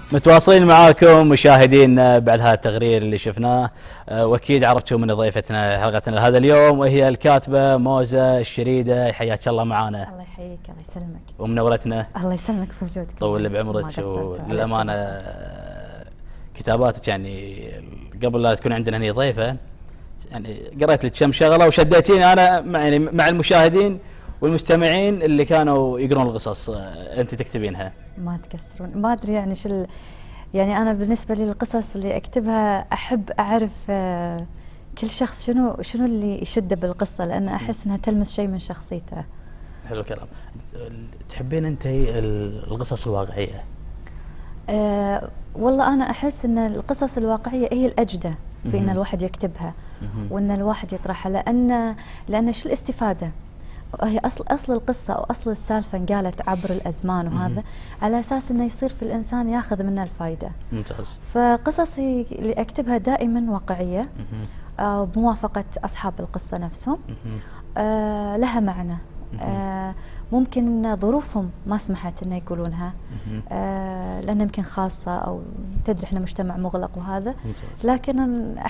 متواصلين معاكم مشاهدين بعد هذا التقرير اللي شفناه، واكيد عرفتوا من ضيفتنا حلقتنا لهذا اليوم وهي الكاتبه موزة الشريده. حياك الله معانا. الله يحييك، الله يسلمك ومنورتنا. الله يسلمك في وجودك. طول بعمرك. وللامانه كتاباتك يعني قبل لا تكون عندنا هنا ضيفه يعني قريت لك كم شغله وشديتيني انا يعني مع المشاهدين والمستمعين اللي كانوا يقرون القصص انت تكتبينها. ما تكسرون، ما ادري يعني يعني انا بالنسبه لي القصص اللي اكتبها احب اعرف كل شخص شنو اللي يشده بالقصه، لان احس انها تلمس شيء من شخصيته. حلو الكلام. تحبين انت القصص الواقعيه؟ والله انا احس ان القصص الواقعيه هي الاجدى في ان الواحد يكتبها وان الواحد يطرحها، لان شو الاستفاده؟ هي اصل القصه او اصل السالفه انقالت عبر الازمان، وهذا على اساس انه يصير في الانسان ياخذ منها الفائده. ممتاز. فقصصي اللي اكتبها دائما واقعيه، بموافقه اصحاب القصه نفسهم، لها معنى. ممكن ظروفهم ما سمحت انه يقولونها، لان يمكن خاصه، او تدري احنا مجتمع مغلق وهذا. لكن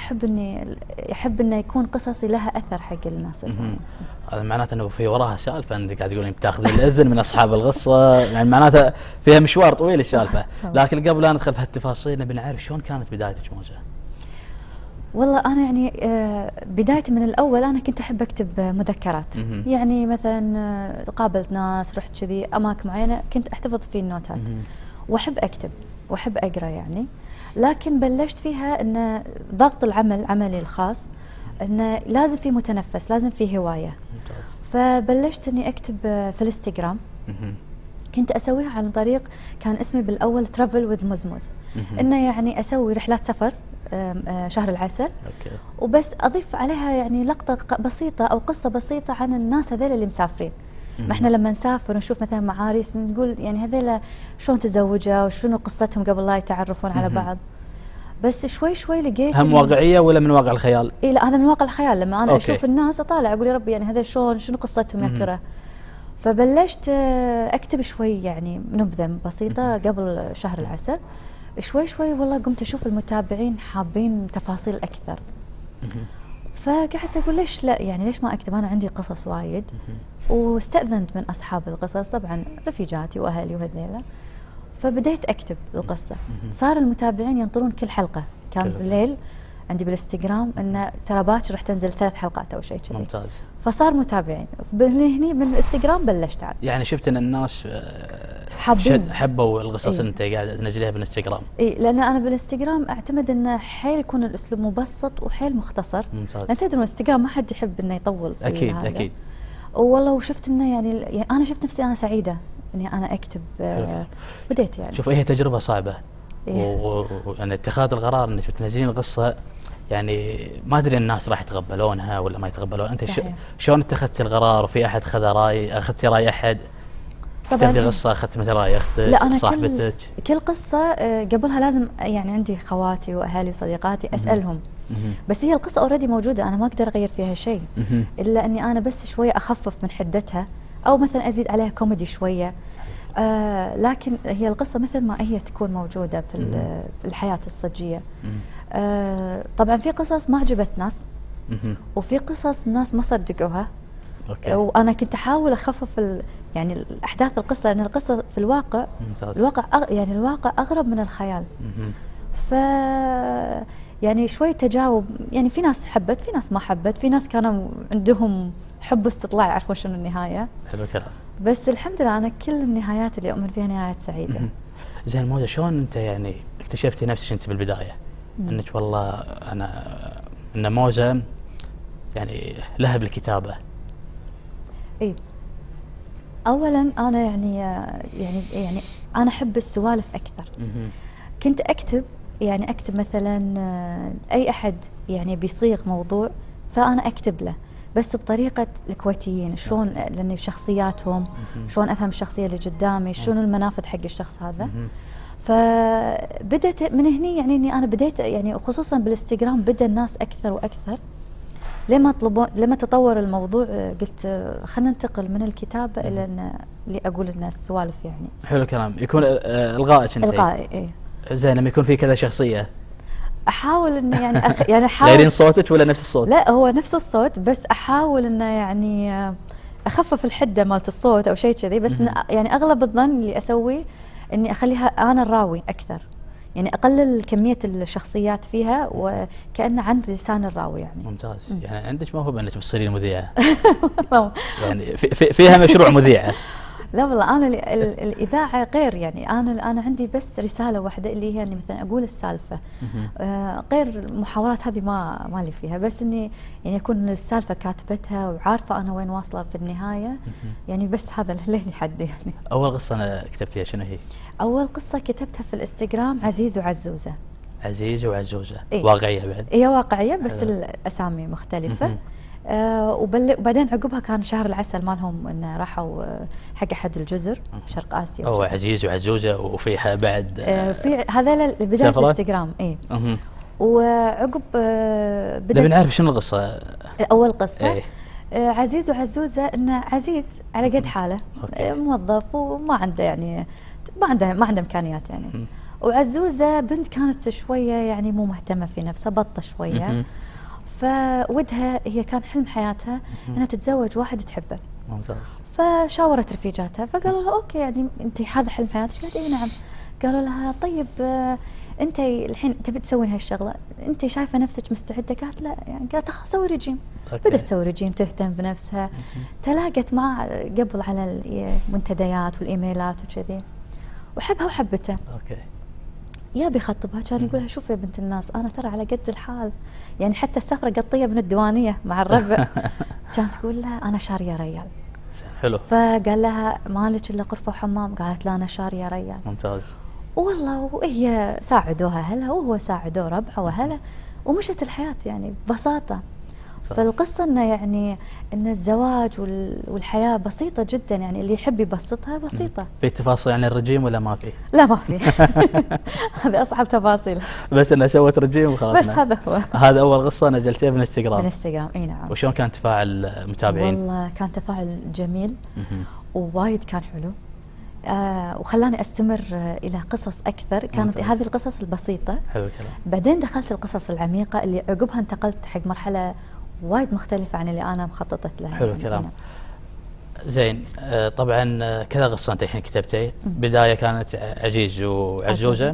احب انه يكون قصصي لها اثر حق الناس. هذا معناته انه في وراها سالفه، انت قاعد تقولين بتاخذين الاذن من اصحاب القصه، يعني معناته فيها مشوار طويل السالفه. لكن قبل لا ندخل في هالتفاصيل نبي نعرف شلون كانت بدايتك موزة؟ والله أنا يعني بدايتي من الأول أنا كنت أحب أكتب مذكرات. يعني مثلا قابلت ناس، رحت كذي أماكن معينة، كنت أحتفظ في النوتات وأحب أكتب وأحب أقرأ يعني. لكن بلشت فيها أن ضغط العمل، عملي الخاص، أنه لازم في متنفس، لازم في هواية. فبلشت أني أكتب في الانستغرام. كنت أسويها عن طريق، كان اسمي بالأول ترافل وذ مزمز، إنه يعني أسوي رحلات سفر شهر العسل، وبس أضيف عليها يعني لقطة بسيطة أو قصة بسيطة عن الناس هذول اللي مسافرين. ما احنا لما نسافر ونشوف مثلا معاريس نقول يعني هذول شلون تزوجوا وشنو قصتهم قبل لا يتعرفون على بعض. بس شوي شوي لقيت هم واقعية ولا من واقع الخيال؟ إيه لا، هذا من واقع الخيال. لما أنا أشوف الناس أطالع أقول يا ربي يعني هذول شنو قصتهم يا ترى. فبلشت أكتب شوي يعني نبذة بسيطة قبل شهر العسل. شوي شوي والله قمت أشوف المتابعين حابين تفاصيل أكثر. فقعدت أقول ليش لا، يعني ليش ما أكتب؟ أنا عندي قصص وايد. واستأذنت من أصحاب القصص، طبعا رفيجاتي وأهلي وهذيلا. فبديت أكتب القصة. صار المتابعين ينطرون كل حلقة. كان بالليل عندي بالانستغرام إنه ترى باكر راح تنزل 3 حلقات أو شيء كذي. ممتاز. فصار متابعين هني من الانستغرام بلشت عاد. يعني شفت إن الناس حبوا القصص اللي انت قاعده تنزليها بالانستغرام. اي، لان انا بالانستغرام اعتمد انه حيل يكون الاسلوب مبسط وحيل مختصر. ممتاز. انت تدري الانستغرام ما حد يحب انه يطول فيه. اكيد هذا. اكيد. والله وشفت انه يعني انا شفت نفسي انا سعيده اني انا اكتب. بديت يعني. شوف هي تجربه صعبه. ويعني اتخاذ القرار انك تنزلين القصه، يعني ما ادري الناس راح يتقبلونها ولا ما يتقبلونها. انت شلون اتخذتي القرار؟ وفي احد خذ راي؟ اخذتي راي احد؟ كتبتي قصة أخذت مثل رأي أختك صاحبتك؟ كل قصة قبلها لازم يعني عندي خواتي وأهلي وصديقاتي أسألهم. بس هي القصة أوريدي موجودة، أنا ما أقدر أغير فيها شيء إلا أني أنا بس شوية أخفف من حدتها، أو مثلا أزيد عليها كوميدي شوية. لكن هي القصة مثل ما هي تكون موجودة في الحياة الصجية. طبعا في قصص ما عجبت ناس، وفي قصص الناس ما صدقوها. وانا كنت احاول اخفف يعني الاحداث القصه، لان القصه في الواقع يعني الواقع اغرب من الخيال. ف يعني شوي تجاوب، يعني في ناس حبت، في ناس ما حبت، في ناس كانوا عندهم حب استطلاع يعرفون شنو النهايه. حلو الكلام. بس الحمد لله انا كل النهايات اللي اؤمن فيها نهايات سعيده. زين موزة، شلون انت يعني اكتشفتي نفسك انت بالبدايه انك والله ان موزة يعني لها بالكتابه؟ اي، اولا انا يعني انا احب السوالف اكثر. كنت اكتب مثلا اي احد يعني بيصيغ موضوع فانا اكتب له، بس بطريقه الكويتيين، شلون لان بشخصياتهم، شلون افهم الشخصيه اللي قدامي، شلون المنافذ حق الشخص هذا. فبدأت من هني، يعني اني انا بديت يعني خصوصا بالانستغرام بدا الناس اكثر واكثر. لما تطور الموضوع قلت خلينا ننتقل من الكتابه الى اللي اقول للناس سوالف يعني. حلو الكلام. يكون الغائك انت. الغائي ايه. زين لما يكون في كذا شخصيه احاول انه يعني يعني احاول غيرين صوتك ولا نفس الصوت؟ لا هو نفس الصوت، بس احاول انه يعني اخفف الحده مالت الصوت او شيء كذي، بس يعني اغلب الظن اللي اسويه اني اخليها انا الراوي اكثر، يعني اقلل كميه الشخصيات فيها وكأنه عند لسان الراوي يعني. ممتاز. يعني عندك موهبه انك تصيرين مذيعه. يعني فيها مشروع مذيعه. لا والله انا الاذاعه غير، يعني انا عندي بس رساله واحده اللي هي اني مثلا اقول السالفه، غير المحاورات هذه ما لي فيها، بس اني يعني اكون السالفه كاتبتها وعارفه انا وين واصله في النهايه، يعني بس هذا اللي حدي يعني. اول قصه انا كتبتيها شنو هي؟ اول قصه كتبتها في الانستغرام عزيز وعزوزه. عزيز وعزوزه. إيه؟ واقعيه بعد؟ هي واقعيه بس الاسامي مختلفه. وبعدين عقبها كان شهر العسل مالهم انه راحوا حق احد الجزر شرق اسيا. هو عزيز وعزوزه وفيها بعد في هذا بدايه الانستغرام. اي. وعقب نبي نعرف شنو القصه. اول قصه إيه؟ عزيز وعزوزه، ان عزيز على قد حاله موظف وما عنده يعني ما عنده امكانيات يعني. وعزوزه بنت كانت شويه يعني مو مهتمه في نفسها، بطه شويه. فودها هي كان حلم حياتها انها تتزوج واحد تحبه. ممتاز. فشاورت رفيجاتها فقالوا لها اوكي يعني انت هذا حلم حياتك؟ قالت اي نعم. قالوا لها طيب انت الحين تبي تسوين هالشغله، انت شايفه نفسك مستعده؟ قالت لا يعني. قالت خلاص سوي رجيم. بدأت تسوي رجيم، تهتم بنفسها. تلاقت معه قبل على المنتديات والايميلات وكذي، وحبها وحبته. اوكي. يا بيخطبها كان يقول لها شوفي يا بنت الناس انا ترى على قد الحال، يعني حتى السفره قطيه من الديوانيه مع الربع. كانت تقول لها انا شاريه ريال. حلو. فقال لها مالك الا غرفه وحمام؟ قالت لا انا شاريه ريال. ممتاز. والله وهي ساعدوها اهلها وهو ساعدوه ربعه واهله، ومشت الحياه يعني ببساطه. فالقصه انه يعني ان الزواج والحياه بسيطه جدا، يعني اللي يحب يبسطها بسيطه. في تفاصيل عن الرجيم ولا ما في؟ لا ما في. هذه اصعب تفاصيل. بس انها سوت رجيم وخلاص. بس هذا هو. هذا اول قصه نزلتيها في الانستغرام. بالانستغرام اي نعم. وشلون كان تفاعل المتابعين؟ والله كان تفاعل جميل ووايد كان حلو. وخلاني استمر الى قصص اكثر. كانت هذه القصص البسيطه. حلو الكلام. بعدين دخلت القصص العميقه اللي عقبها انتقلت حق مرحله وايد مختلفه عن اللي انا مخططت لها. حلو الكلام. زين. طبعا كذا قصه انت الحين كتبتي. بدايه كانت عزيز وعزوزه.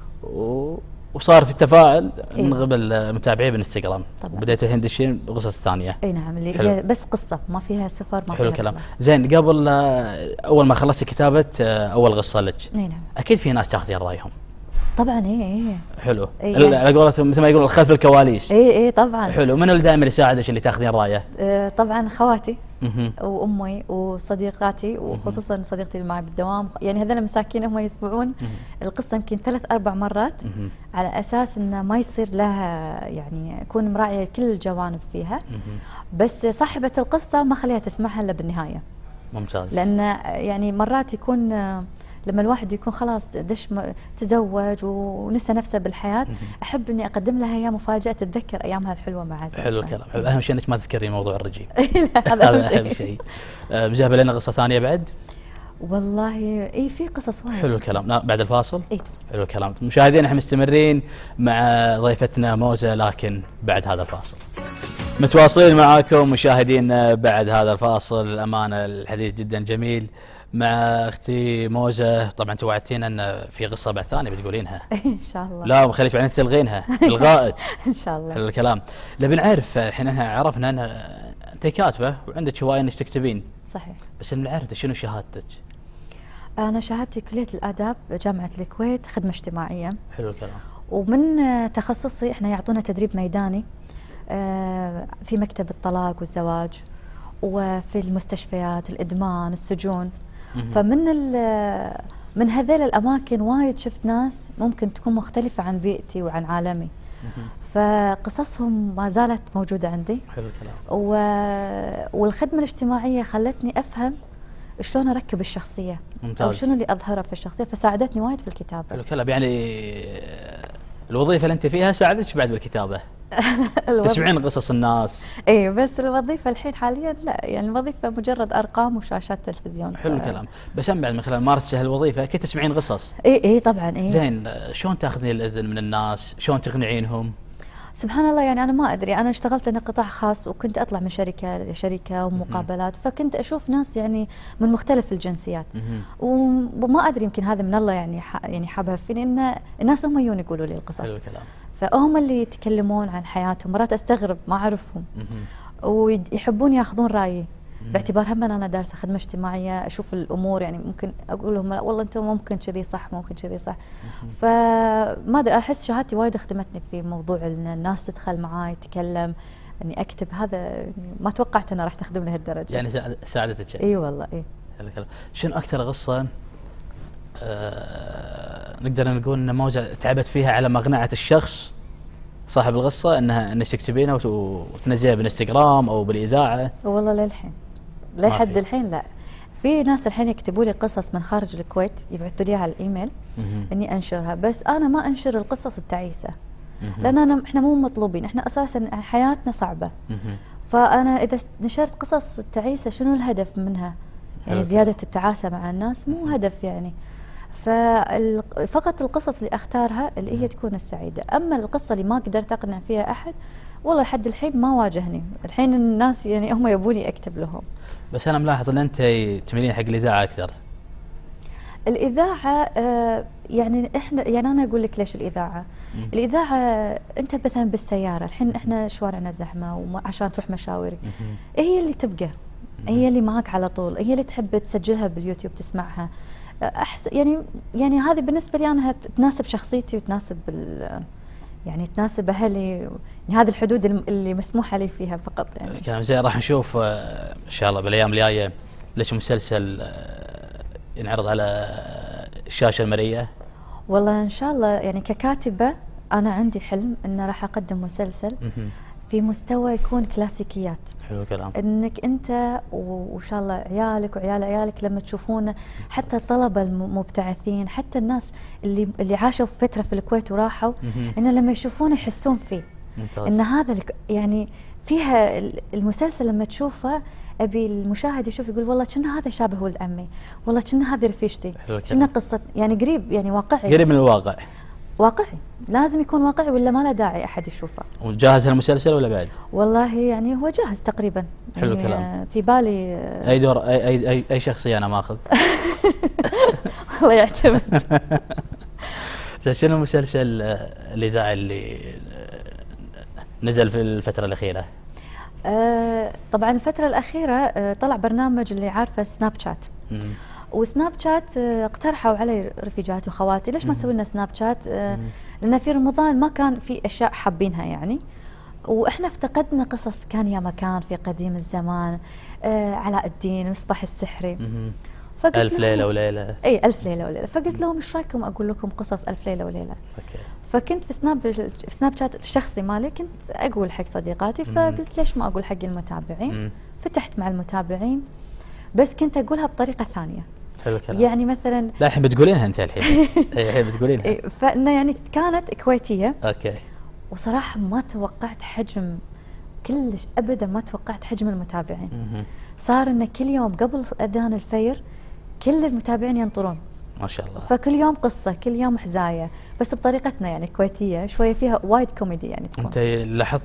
وصار في تفاعل من قبل المتابعين بالانستغرام. وبديت الحين تدشين بقصص ثانيه. اي نعم اللي هي بس قصه ما فيها سفر ما حلو فيها الكلام. زين قبل اول ما خلصتي كتابه اول قصه لك. اي نعم. اكيد في ناس تاخذين رايهم. طبعا ايه. حلو. على قولتهم مثل ما يقولون خلف الكواليس. ايه طبعا. حلو. من اللي دائما يساعدك اللي تاخذين رايه؟ طبعا خواتي وامي وصديقاتي، وخصوصا صديقتي اللي معي بالدوام، يعني هذول مساكين هم يسمعون القصه يمكن 3-4 مرات على اساس انه ما يصير لها يعني اكون مراعيه كل الجوانب فيها. بس صاحبه القصه ما خليها تسمعها الا بالنهايه. ممتاز. لان يعني مرات يكون لما الواحد يكون خلاص تزوج ونسى نفسه بالحياه، احب اني اقدم لها ايام مفاجاه تتذكر ايامها الحلوه مع زوجها. حلو الكلام. حلو. اهم شيء انك ما تذكرين موضوع الرجيم. هذا اهم شيء. مجهبه لنا قصه ثانيه بعد؟ والله اي في قصص وايد. حلو الكلام. بعد الفاصل؟ اي. حلو الكلام. مشاهدينا احنا مستمرين مع ضيفتنا موزة، لكن بعد هذا الفاصل. متواصلين معاكم مشاهدين بعد هذا الفاصل. الامانه الحديث جدا جميل مع اختي موزة. طبعا انت وعدتينا ان في قصه بعد ثانيه بتقولينها. ان شاء الله. لا ما خليك بعدين تلغينها. الغائك. ان شاء الله. حلو الكلام. نبي نعرف الحين احنا عرفنا ان انت كاتبه وعندك هوايه انك تكتبين. صحيح. بس نبي نعرف شنو شهادتك؟ انا شهادتي كليه الاداب جامعه الكويت، خدمه اجتماعيه. حلو الكلام. ومن تخصصي احنا يعطونا تدريب ميداني في مكتب الطلاق والزواج، وفي المستشفيات، الادمان، السجون. فمن من هذيل الاماكن وايد شفت ناس ممكن تكون مختلفه عن بيئتي وعن عالمي. فقصصهم ما زالت موجوده عندي. حلو الكلام. والخدمه الاجتماعيه خلتني افهم شلون اركب الشخصيه. ممتاز. او شنو اللي اظهره في الشخصيه، فساعدتني وايد في الكتابه. حلو الكلام. يعني الوظيفه اللي انت فيها ساعدتك بعد بالكتابه. تسمعين قصص الناس؟ اي بس الوظيفه الحين حاليا لا، يعني الوظيفه مجرد ارقام وشاشات تلفزيون. حلو الكلام. بس هم بعد من خلال ممارسة هالوظيفه اكيد تسمعين قصص. اي طبعا. اي زين، شلون تاخذين الاذن من الناس؟ شلون تقنعينهم؟ سبحان الله، يعني أنا ما أدري، أنا اشتغلت أنا قطاع خاص وكنت أطلع من شركة لشركة ومقابلات، فكنت أشوف ناس يعني من مختلف الجنسيات، وما أدري يمكن هذا من الله، يعني حابها فيني إن الناس هم يجون يقولوا لي القصص. حلو الكلام. فهم اللي يتكلمون عن حياتهم، مرات أستغرب ما أعرفهم ويحبون ياخذون رأيي، باعتبار هم أنا دارسة خدمة اجتماعية، أشوف الأمور يعني ممكن أقول لهم والله أنتم ممكن كذي صح، ممكن كذي صح. فما أدري، أحس شهادتي وايد خدمتني في موضوع إن الناس تدخل معاي تتكلم، إني أكتب، هذا يعني ما توقعت أنا راح تخدم لهالدرجة. يعني ساعدتك. إي والله. إي. حلو الكلام. شنو أكثر قصة نقدر نقول إن موجة تعبت فيها على مقنعة الشخص صاحب القصة انك تكتبينها وتنزليها بالانستغرام او بالاذاعه؟ والله للحين لحد الحين لا. في ناس الحين يكتبوا لي قصص من خارج الكويت يبعثوا لي على الايميل اني انشرها، بس انا ما انشر القصص التعيسه لان احنا مو مطلوبين، احنا اساسا حياتنا صعبه. فانا اذا نشرت قصص التعيسه شنو الهدف منها؟ يعني زياده التعاسه مع الناس مو هدف يعني. فقط القصص اللي اختارها اللي هي تكون السعيده، اما القصه اللي ما قدرت اقنع فيها احد والله لحد الحين ما واجهني. الحين الناس يعني هم يبوني اكتب لهم. بس انا ملاحظ ان انت تميلين حق الاذاعه اكثر. الاذاعه يعني احنا، يعني انا اقول لك ليش الاذاعه. الاذاعه انت مثلا بالسياره الحين احنا شوارعنا زحمه وعشان تروح مشاويرك، هي اللي تبقى، هي اللي معك على طول، هي اللي تحب تسجلها باليوتيوب تسمعها. يعني هذه بالنسبه لي انا تناسب شخصيتي وتناسب يعني تناسب اهلي، يعني هذه الحدود اللي مسموح لي فيها فقط. يعني كلام زين. راح نشوف ان شاء الله بالايام الجايه ليش مسلسل ينعرض على الشاشه المرئيه؟ والله ان شاء الله، يعني ككاتبه انا عندي حلم ان راح اقدم مسلسل في مستوى يكون كلاسيكيات. حلو الكلام. انك انت وان شاء الله عيالك وعيال عيالك لما تشوفونه، حتى الطلبه المبتعثين، حتى الناس اللي عاشوا فتره في الكويت وراحوا، ان لما يشوفونه يحسون فيه. ممتاز. ان هذا يعني فيها المسلسل لما تشوفه ابي المشاهد يشوف يقول والله كنا هذا شابه ولد عمي، والله كنا هذه رفيجتي، كنا قصه يعني قريب، يعني واقعي، قريب من الواقع. واقعي، لازم يكون واقعي ولا ما له داعي احد يشوفه. وجاهز المسلسل ولا بعد؟ والله يعني هو جاهز تقريبا. حلو يعني الكلام. في بالي اي دور، اي شخصيه انا ماخذ؟ والله يعتمد. شنو المسلسل الاذاعي اللي نزل في الفتره الاخيره؟ طبعا الفتره الاخيره طلع برنامج اللي عارفه سناب شات. وسناب شات اقترحوا علي رفيجاتي وخواتي ليش ما نسوي لنا سناب شات، لان في رمضان ما كان في اشياء حابينها يعني، واحنا افتقدنا قصص كان يا مكان في قديم الزمان، علاء الدين، مصباح السحري، ألف ليلة وليلة. اي ألف ليلة وليلة. فقلت لهم ايش رايكم اقول لكم قصص ألف ليلة وليلة. اوكي. فكنت في سناب شات الشخصي مالي كنت اقول حق صديقاتي، فقلت ليش ما اقول حق المتابعين. فتحت مع المتابعين بس كنت اقولها بطريقة ثانية. حلو الكلام. يعني مثلا لا الحين بتقولينها انت الحين. الحين بتقولينها. فانه يعني كانت كويتية. اوكي. وصراحة ما توقعت حجم، كلش ابدا ما توقعت حجم المتابعين. صار انه كل يوم قبل اذان الفجر كل المتابعين ينطرون. ما شاء الله. فكل يوم قصة، كل يوم حزاية، بس بطريقتنا يعني كويتية شوية، فيها وايد كوميدي يعني تكون. انت لاحظت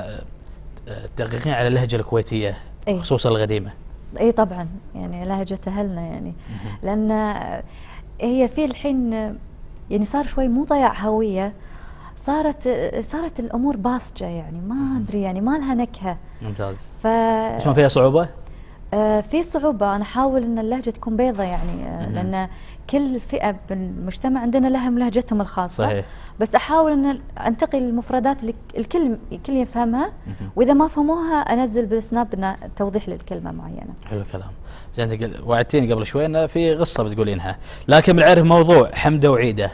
تدقيقين على اللهجة الكويتية خصوصا القديمة؟ اي طبعا، يعني لهجة اهلنا يعني. لان هي في الحين يعني صار شوي مو ضياع هوية، صارت الامور باسجة يعني ما ادري، يعني ما لها نكهة. ممتاز. بس ما فيها صعوبة؟ في صعوبة. أنا أحاول أن اللهجة تكون بيضة يعني، لأن كل فئة بالمجتمع عندنا لهم لهجتهم الخاصة. صحيح. بس أحاول أن أنتقي المفردات اللي الكل يفهمها، وإذا ما فهموها أنزل بالسناب توضيح للكلمة معينة. حلو الكلام. زين أنت وعدتيني قبل شوي أن في قصة بتقولينها، لكن بنعرف موضوع حمدة وعيدة.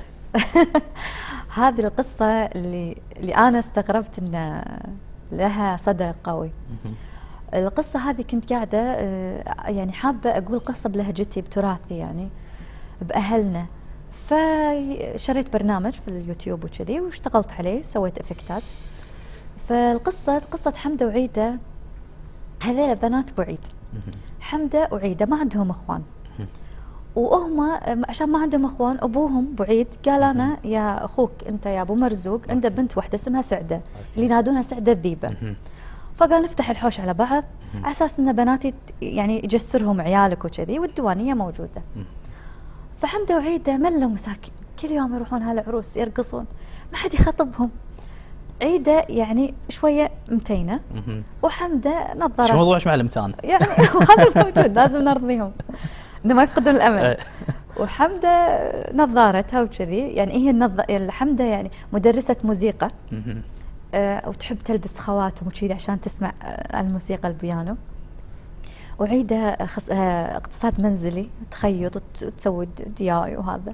هذه القصة اللي أنا استغربت أن لها صدى قوي. القصة هذه كنت قاعدة يعني حابة أقول قصة بلهجتي بتراثي يعني بأهلنا، فشريت برنامج في اليوتيوب وكذي واشتغلت عليه، سويت افكتات. فالقصة قصة حمدة وعيدة، هذيلا بنات ابو عيد. حمدة وعيدة ما عندهم اخوان، وهم عشان ما عندهم اخوان ابوهم ابو عيد قال انا يا اخوك انت يا ابو مرزوق عنده بنت واحده اسمها سعده اللي ينادونها سعده الذيبه. فقال نفتح الحوش على بعض على اساس ان بناتي يعني يجسرهم عيالك وكذي، والديوانيه موجوده. فحمدة وعيدة ملوا مساكين، كل يوم يروحون هالعروس يرقصون، ما حد يخاطبهم. عيدة يعني شويه متينه، وحمدة نظاره. شو موضوع مع الامتان؟ يعني هذا الموجود لازم نرضيهم انه ما يفقدون الامل. وحمدة نظارتها وكذي، يعني هي حمدة يعني مدرسة موسيقى، وتحب تلبس خواتم وكذي عشان تسمع الموسيقى البيانو. وعيدة اقتصاد منزلي، تخيط وتسوي دياي وهذا.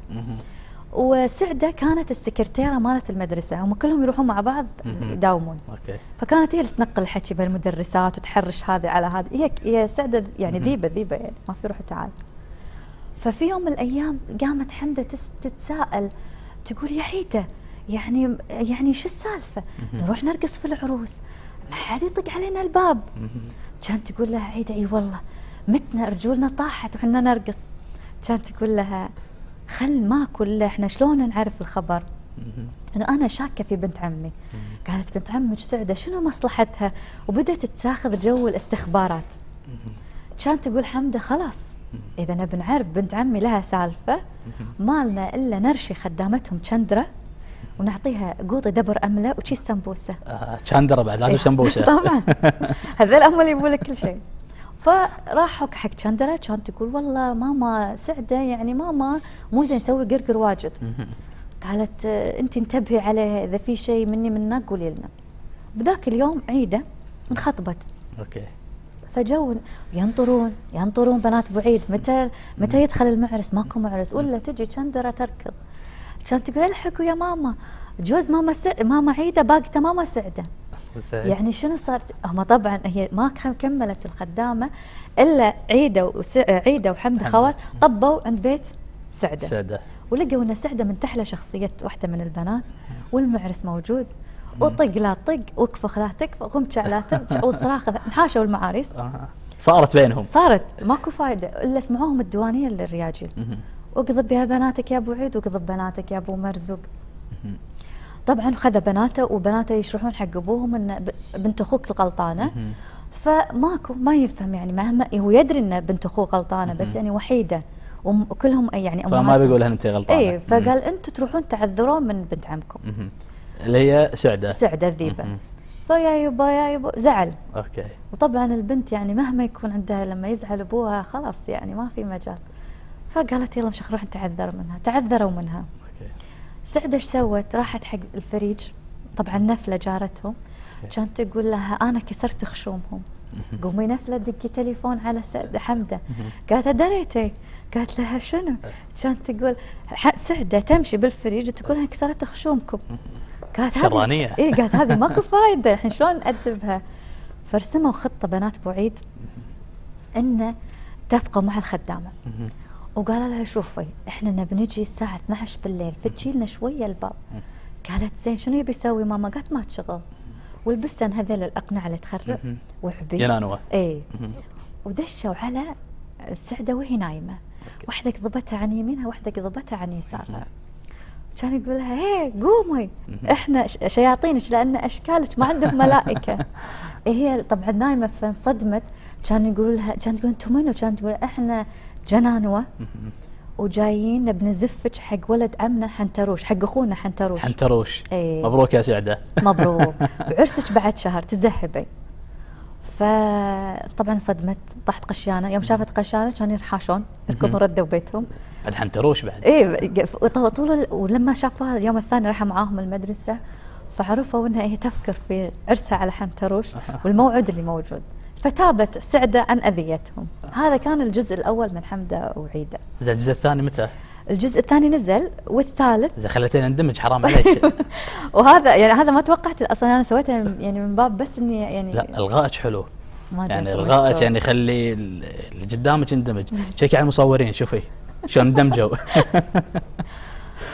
وسعدة كانت السكرتيرة مالت المدرسة، هم كلهم يروحون مع بعض يداومون. فكانت هي اللي تنقل الحكي بين المدرسات وتحرش هذه على هذه. هي سعدة يعني ذيبة يعني ما في روح تعال. ففي يوم من الأيام قامت حمدة تتساءل، تقول يا عيدة يعني شو السالفة؟ نروح نرقص في العروس ما حد يطق علينا الباب. كانت تقول لها عيدة اي والله متنا رجولنا طاحت وحنا نرقص. كانت تقول لها خل ماكو الا احنا شلون نعرف الخبر؟ انه انا شاكه في بنت عمي. قالت بنت عمك سعده شنو مصلحتها؟ وبدت تاخذ جو الاستخبارات. كانت تقول حمدة خلاص اذا نبي نعرف بنت عمي لها سالفه ما لنا الا نرشي خدامتهم شندره ونعطيها قوطي دبر امله وشي سمبوسه. شندره بعد لازم سمبوسه. طبعا هذول هم اللي يبوا لك كل شيء. فراحوا حق شندره، كانت تقول والله ماما سعده يعني ماما مو زين نسوي قرقر واجد. قالت انت انتبهي عليه اذا في شيء مني منك قولي لنا. بذاك اليوم عيده انخطبت. فجو ينطرون بنات ابو عيد متى يدخل المعرس، ماكو معرس ولا تجي شندره تركض. كانت تقول الحقوا يا ماما جوز ماما عيده باقته ماما سعده. يعني شنو صار؟ هم طبعا هي ما كملت الخدامه الا عيده وحمده خوات طبوا عند بيت سعده. ولقوا ان سعده من تحلى شخصيه واحده من البنات، والمعرس موجود، وطق لا طق وكفخ لا تكفخ ومشع لا تمشع وصراخ انحاشوا المعارس. صارت بينهم، ماكو فايده الا سمعوهم الديوانيه للرياجيل. واقضب يا بناتك يا ابو عيد واقضب بناتك يا ابو مرزوق. طبعا خذ بناته وبناته يشرحون حق ابوهم ان بنت اخوك الغلطانه. فماكو ما يفهم يعني مهما هو يدري ان بنت اخوه غلطانه بس يعني وحيده وكلهم يعني فما بيقول لها انت غلطانه. اي فقال انتم تروحون تعذرون من بنت عمكم اللي هي سعده الذيبه. فيا يبا زعل. وطبعا البنت يعني مهما يكون عندها لما يزعل ابوها خلاص يعني ما في مجال. فقالت يلا مش نروح نتعذر منها. تعذروا منها. سعده ايش سوت؟ راحت حق الفريج، طبعا نفله جارتهم كانت تقول لها انا كسرت خشومهم. قومي نفله دقي تليفون على حمده. قالت دريتي؟ قالت لها شنو؟ كانت تقول سعده تمشي بالفريج وتقول انا كسرت خشومكم. قالت شرانيه. قالت هذه ماكو فايده الحين شلون نأدبها؟ فرسموا خطه بنات ابو عيد ان اتفقوا مع الخدامه وقال لها شوفي احنا نبي نجي الساعه 12 بالليل فتشي لنا شويه الباب. قالت زين شنو يبي يسوي ماما؟ قالت ما تشغل. ولبسن هذول الاقنعه اللي تخرب وحبي ينانوه. ودشوا على السعده وهي نايمه، واحده قضبتها عن يمينها واحده قضبتها عن يسارها. كان يقول لها هي قومي احنا شياطينك لان اشكالك ما عندك ملائكه. هي طبعا نايمه فانصدمت. كان يقولوا لها كانت تقول انتم منو؟ كانت تقول احنا جنانوه وجايين بنزفك حق ولد عمنا حنتروش، حق اخونا حنتروش. مبروك يا سعده. مبروك. وعرسك بعد شهر تذهبي. فطبعا صدمت طاحت قشيانه. يوم شافت قشيانه كانوا يرحاشون يركضون ردوا بيتهم. بعد حنتروش بعد. ولما شافوها اليوم الثاني راحوا معاهم المدرسه فعرفوا انها هي تفكر في عرسها على حنتروش والموعد اللي موجود. فتابت سعده عن اذيتهم. هذا كان الجزء الاول من حمده وعيده. زين الجزء الثاني متى؟ الجزء الثاني نزل والثالث. اذا خليتينا ندمج حرام عليك. وهذا يعني هذا ما توقعت اصلا، انا سويته يعني من باب بس اني يعني لا الغائك حلو. يعني الغائك يعني خلي اللي قدامك يندمج. شيكي على المصورين شوفي شلون اندمجوا.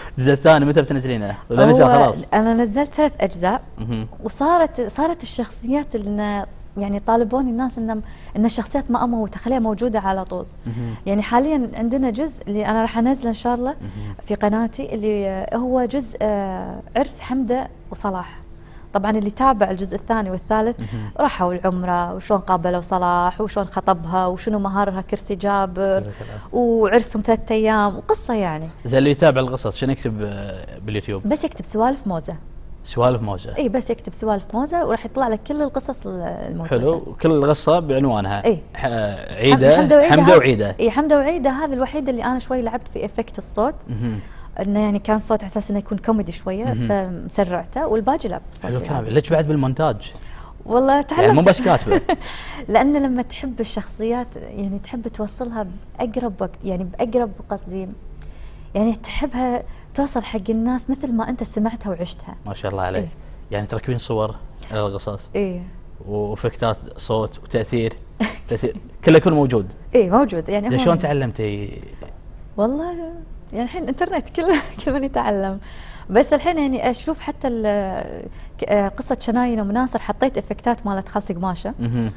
الجزء الثاني متى بتنزلينه؟ ولا نزل خلاص؟ انا نزلت 3 اجزاء. صارت الشخصيات اللي يعني طالبوني الناس ان الشخصيات ما اموت خليها موجوده على طول. يعني حاليا عندنا جزء اللي انا راح انزله ان شاء الله في قناتي، اللي هو جزء عرس حمده وصلاح. طبعا اللي تابع الجزء الثاني والثالث راحوا العمره وشلون قابلوا صلاح وشلون خطبها وشنو مهارها كرسي جابر وعرسهم 3 ايام وقصه يعني. زي اللي يتابع القصص شنو يكتب باليوتيوب؟ بس يكتب سوالف موزه. سوالف موزه. اي بس يكتب سوالف موزه وراح يطلع لك كل القصص الموجوده. حلو، كل القصه بعنوانها. اي عيده حمده وعيده. اي حمده وعيده هذه الوحيده اللي انا شوي لعبت في افكت الصوت. انه يعني كان صوت على اساس انه يكون كوميدي شويه فمسرعته، والباقي لا بصوت. حلو الكلام. ليش بعد بالمونتاج؟ والله تعلمت يعني مو بس كاتبه. لان لما تحب الشخصيات يعني تحب توصلها باقرب وقت، يعني باقرب قصدي يعني تحبها توصل حق الناس مثل ما انت سمعتها وعشتها. ما شاء الله عليك. يعني تركبين صور على القصص. ايه. وافكتات صوت وتاثير. كله يكون موجود. ايه موجود. يعني شلون تعلمتي؟ والله يعني الحين الانترنت كل من يتعلم. بس الحين يعني اشوف حتى قصه شناين ومناصر حطيت افكتات مالت خالتي قماشه.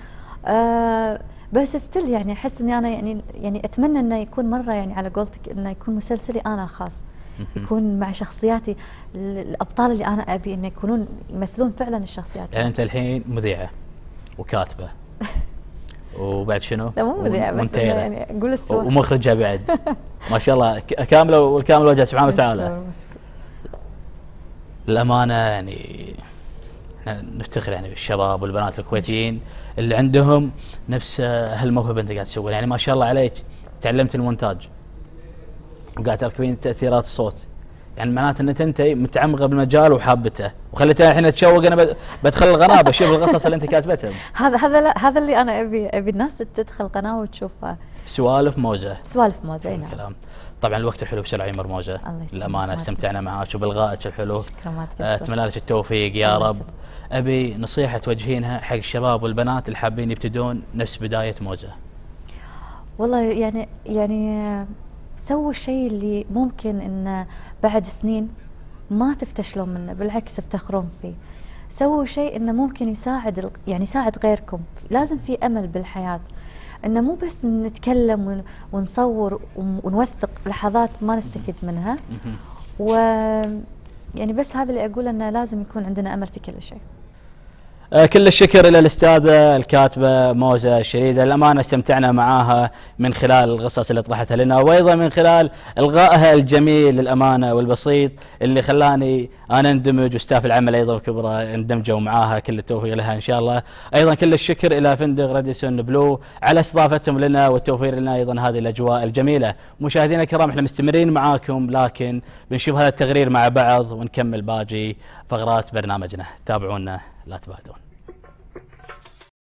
بس ستيل يعني احس اني انا يعني اتمنى انه يكون مره يعني على قولتك انه يكون مسلسلي انا خاص. يكون مع شخصياتي الابطال اللي انا ابي انه يكونون يمثلون فعلا الشخصيات. يعني انت الحين مذيعه وكاتبه وبعد شنو؟ لا مو مذيعه بس يعني اقول السؤال. ومخرجه بعد. ما شاء الله كامله، والكامل وجه سبحانه وتعالى. للامانه يعني احنا نفتخر يعني بالشباب والبنات الكويتيين اللي عندهم نفس هالموهبه انت قاعد تسويها. يعني ما شاء الله عليك تعلمت المونتاج وقاعد تركبين تاثيرات الصوت، يعني معناته انك انت متعمقه بالمجال وحابته، وخليتها الحين تشوق. انا بدخل القناه بشوف القصص اللي انت كاتبتها. هذا اللي انا ابي الناس تدخل قناه وتشوفها. سوالف موزه. سوالف موزه. اي نعم. كلام. طبعا الوقت الحلو بسرعه يمر موزه. للامانه استمتعنا معك وبالغائك الحلو. اتمنى لك التوفيق يا رب. ابي نصيحه توجهينها حق الشباب والبنات اللي حابين يبتدون نفس بدايه موزه. والله يعني سووا الشيء اللي ممكن انه بعد سنين ما تفتشلون منه، بالعكس تفتخرون فيه. سووا شيء انه ممكن يساعد يساعد غيركم. لازم في امل بالحياه، انه مو بس نتكلم ونصور ونوثق لحظات ما نستفيد منها. يعني بس هذا اللي اقوله، انه لازم يكون عندنا امل في كل شيء. كل الشكر إلى الأستاذة الكاتبة موزة الشريدة. الأمانة استمتعنا معاها من خلال القصص اللي طرحتها لنا، وأيضا من خلال إلغائها الجميل للأمانة والبسيط اللي خلاني أنا اندمج وستاف العمل أيضا كبرى اندمجوا معاها. كل التوفيق لها إن شاء الله. أيضا كل الشكر إلى فندق راديسون بلو على استضافتهم لنا والتوفير لنا أيضا هذه الأجواء الجميلة. مشاهدينا الكرام احنا مستمرين معاكم، لكن بنشوف هذا التقرير مع بعض ونكمل باقي فقرات برنامجنا. تابعونا لا تبعدون.